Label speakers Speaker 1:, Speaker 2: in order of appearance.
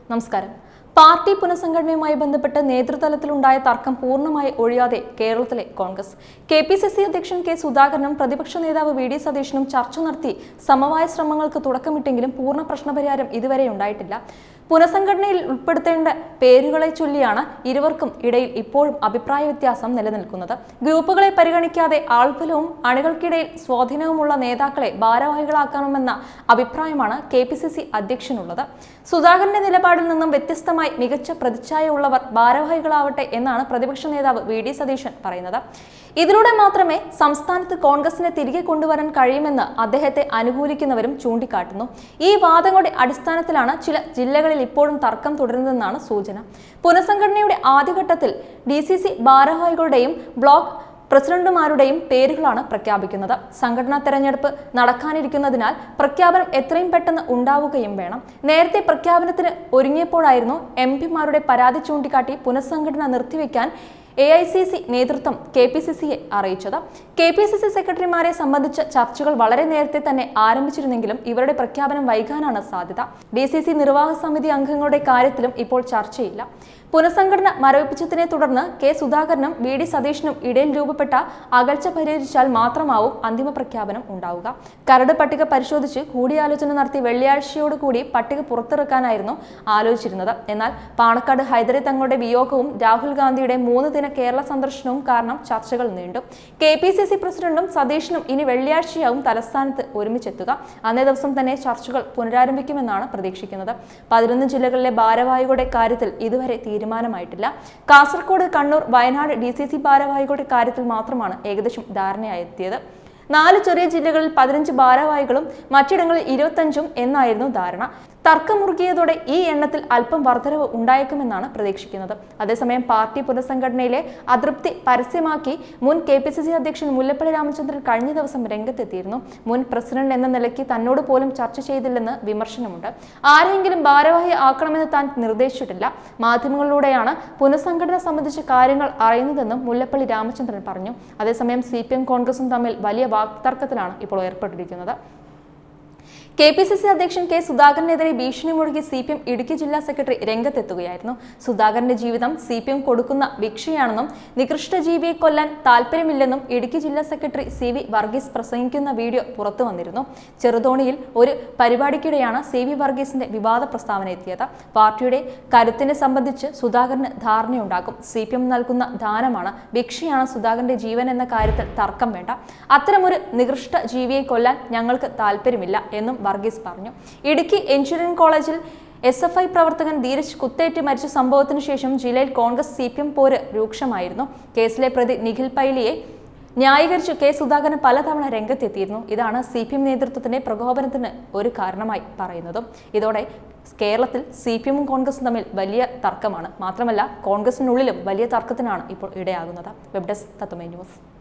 Speaker 1: നമസ്കാരം. പാർട്ടി പുനഃസംഘടനയുമായി ബന്ധപ്പെട്ട് നേതൃതലത്തിലുണ്ടായ തർക്കം പൂർണ്ണമായി ഒഴിയാതെ കേരളത്തിലെ കോൺഗ്രസ് കെപിസിസി അധ്യക്ഷൻ കെ സുധാകരനും പ്രതിപക്ഷ നേതാവ് വി ഡി സതീശനും ചർച്ച നടത്തി സമവായ ശ്രമങ്ങൾക്ക് തുടക്കമിട്ടെങ്കിലും പൂർണ്ണ പ്രശ്നപരിഹാരം ഇതുവരെ ഉണ്ടായിട്ടില്ല. പുനഃസംഘടനയിൽ ഉൾപ്പെടുത്തേണ്ട പേരുകളെ ചൊല്ലിയാണ് ഇരുവർക്കും ഇടയിൽ ഇപ്പോഴും അഭിപ്രായ വ്യത്യാസം നിലനിൽക്കുന്നത്. ഗ്രൂപ്പുകളെ പരിഗണിക്കാതെ ആൾബലവും അണികൾക്കിടയിൽ സ്വാധീനവുമുള്ള നേതാക്കളെ ഭാരവാഹികളാക്കണമെന്ന അഭിപ്രായമാണ് കെപിസിസി അധ്യക്ഷനുള്ളത്. സുധാകരന്റെ നിലപാടിൽ നിന്നും വ്യത്യസ്തമായി മികച്ച പ്രതിച്ഛായ ഉള്ളവർ ഭാരവാഹികളാവട്ടെ എന്നാണ് പ്രതിപക്ഷ നേതാവ് വി ഡി സതീശൻ പറയുന്നത്. ഇതിലൂടെ മാത്രമേ സംസ്ഥാനത്ത് കോൺഗ്രസിനെ തിരികെ കൊണ്ടുവരാൻ കഴിയുമെന്ന് അദ്ദേഹത്തെ അനുകൂലിക്കുന്നവരും ചൂണ്ടിക്കാട്ടുന്നു. ഈ വാദങ്ങളുടെ അടിസ്ഥാനത്തിലാണ് ചില ജില്ലകളിൽ ഇപ്പോഴും തർക്കം തുടരുന്നതെന്നാണ് സൂചന. പുനഃസംഘടനയുടെ ആദ്യഘട്ടത്തിൽ DCC ഭാരവാഹികളുടെയും ബ്ലോക്ക് പ്രസിഡന്റുമാരുടെയും പേരുകളാണ് പ്രഖ്യാപിക്കുന്നത്. സംഘടനാ തെരഞ്ഞെടുപ്പ് നടക്കാനിരിക്കുന്നതിനാൽ പ്രഖ്യാപനം എത്രയും പെട്ടെന്ന് ഉണ്ടാവുകയും വേണം. നേരത്തെ പ്രഖ്യാപനത്തിന് ഒരുങ്ങിയപ്പോഴായിരുന്നു MP-മാരുടെ പരാതി ചൂണ്ടിക്കാട്ടി പുനഃസംഘടന നിർത്തിവെക്കാൻ AICC നേതൃത്വം KPCCയെ അറിയിച്ചത്. KPCC സെക്രട്ടറിമാരെ സംബന്ധിച്ച ചർച്ചകൾ വളരെ നേരത്തെ തന്നെ ആരംഭിച്ചിരുന്നെങ്കിലും ഇവരുടെ പ്രഖ്യാപനം വൈകാനാണ് സാധ്യത. DCC നിർവാഹക സമിതി അംഗങ്ങളുടെ കാര്യത്തിലും ഇപ്പോൾ ചർച്ചയില്ല. പുനഃസംഘടന മരവിപ്പിച്ചതിനെ തുടർന്ന് കെ സുധാകരനും വി ഡി സതീശനും ഇടയിൽ രൂപപ്പെട്ട അകൽച്ച പരിഹരിച്ചാൽ മാത്രമാവും അന്തിമ പ്രഖ്യാപനം ഉണ്ടാവുക. കരട് പട്ടിക പരിശോധിച്ച് കൂടിയാലോചന നടത്തി വെള്ളിയാഴ്ചയോടുകൂടി പട്ടിക പുറത്തിറക്കാനായിരുന്നു ആലോചിച്ചിരുന്നത്. എന്നാൽ പാണക്കാട് ഹൈദരി തങ്ങളുടെ വിയോഗവും രാഹുൽ ഗാന്ധിയുടെ 3 ദിന കേരള സന്ദർശനവും കാരണം ചർച്ചകൾ നീണ്ടു. KPCC പ്രസിഡന്റും സതീശനും ഇനി വെള്ളിയാഴ്ചയാവും തലസ്ഥാനത്ത് ഒരുമിച്ചെത്തുക. അന്നേ ദിവസം തന്നെ ചർച്ചകൾ പുനരാരംഭിക്കുമെന്നാണ് പ്രതീക്ഷിക്കുന്നത്. 11 ജില്ലകളിലെ ഭാരവാഹികളുടെ കാര്യത്തിൽ ഇതുവരെ തീരുമാനമായിട്ടില്ല. കാസർഗോഡ്, കണ്ണൂർ, വയനാട് DCC ഭാരവാഹികളുടെ കാര്യത്തിൽ മാത്രമാണ് ഏകദേശം ധാരണയായെത്തിയത്. 4 ചെറിയ ജില്ലകളിൽ 15 ഭാരവാഹികളും മറ്റിടങ്ങളിൽ 25 എന്നായിരുന്നു ധാരണ. തർക്കമുറുകിയതോടെ ഈ എണ്ണത്തിൽ അല്പം വർധനവ് ഉണ്ടായേക്കുമെന്നാണ് പ്രതീക്ഷിക്കുന്നത്. അതേസമയം പാർട്ടി പുനഃസംഘടനയിലെ അതൃപ്തി പരസ്യമാക്കി മുൻ KPCC അധ്യക്ഷൻ മുല്ലപ്പള്ളി രാമചന്ദ്രൻ കഴിഞ്ഞ ദിവസം രംഗത്തെത്തിയിരുന്നു. മുൻ പ്രസിഡന്റ് എന്ന നിലയ്ക്ക് തന്നോട് പോലും ചർച്ച ചെയ്തില്ലെന്ന് വിമർശനമുണ്ട്. ആരെങ്കിലും ഭാരവാഹി ആക്കണമെന്ന് താൻ നിർദ്ദേശിച്ചിട്ടില്ല. മാധ്യമങ്ങളിലൂടെയാണ് പുനഃസംഘടന സംബന്ധിച്ച കാര്യങ്ങൾ അറിയുന്നതെന്നും മുല്ലപ്പള്ളി രാമചന്ദ്രൻ പറഞ്ഞു. അതേസമയം CPM കോൺഗ്രസും തമ്മിൽ വലിയ വാക്തർക്കത്തിലാണ് ഇപ്പോൾ ഏർപ്പെട്ടിരിക്കുന്നത്. KPCC അധ്യക്ഷൻ കെ സുധാകരനെതിരെ ഭീഷണി മുഴക്കി CPM ഇടുക്കി ജില്ലാ സെക്രട്ടറി രംഗത്തെത്തുകയായിരുന്നു. സുധാകരന്റെ ജീവിതം CPM കൊടുക്കുന്ന ഭിക്ഷയാണെന്നും നികൃഷ്ട ജീവിയെ കൊല്ലാൻ താല്പര്യമില്ലെന്നും ഇടുക്കി ജില്ലാ സെക്രട്ടറി CV വർഗീസ് പ്രസംഗിക്കുന്ന വീഡിയോ പുറത്തു വന്നിരുന്നു. ചെറുതോണിയിൽ ഒരു പരിപാടിക്കിടെയാണ് CV വർഗീസിന്റെ വിവാദ പ്രസ്താവന എത്തിയത്. പാർട്ടിയുടെ കരുത്തിനെ സംബന്ധിച്ച് സുധാകരന് ധാരണയുണ്ടാകും. CPM നൽകുന്ന ദാനമാണ്, ഭിക്ഷയാണ് സുധാകരന്റെ ജീവൻ എന്ന കാര്യത്തിൽ തർക്കം വേണ്ട. അത്തരമൊരു നികൃഷ്ട ജീവിയെ കൊല്ലാൻ ഞങ്ങൾക്ക് താല്പര്യമില്ല എന്നും വർഗീസ് പറഞ്ഞു. ഇടുക്കി എഞ്ചിനീയറിംഗ് കോളേജിൽ SFI പ്രവർത്തകൻ ധീരജ് കുത്തേറ്റ് മരിച്ച സംഭവത്തിനു ശേഷം ജില്ലയിൽ കോൺഗ്രസ് CPM പോര് രൂക്ഷമായിരുന്നു. കേസിലെ പ്രതി നിഖിൽ പൈലിയെ ന്യായീകരിച്ചു കെ സുധാകരൻ പലതവണ രംഗത്തെത്തിയിരുന്നു. ഇതാണ് CPM നേതൃത്വത്തിന്റെ പ്രകോപനത്തിന് ഒരു കാരണമായി പറയുന്നതും. ഇതോടെ കേരളത്തിൽ CPM-ഉം കോൺഗ്രസും തമ്മിൽ വലിയ തർക്കമാണ്. മാത്രമല്ല കോൺഗ്രസിനുള്ളിലും വലിയ തർക്കത്തിനാണ് ഇപ്പോൾ ഇടയാകുന്നത്. Web desk Tatwamayi news.